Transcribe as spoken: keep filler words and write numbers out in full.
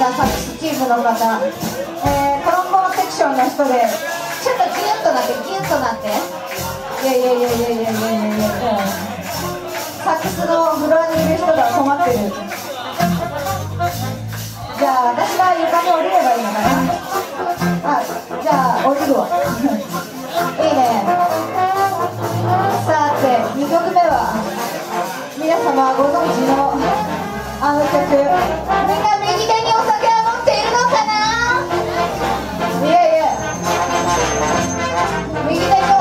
ゃあサックスチームの方、えー、トロンボーンセクションの人でちょっとギュッとなってギュッとなって、いやいやいやいやいやいやいやいや、サックスのフロアにいる人が困ってる。じゃあ私が床に降りればいいのかな。あ、じゃあ降りるわいいね。さてにきょくめは皆様ご存知のあの曲。みんな右手にお酒は持っているのかな。いやいや、右手に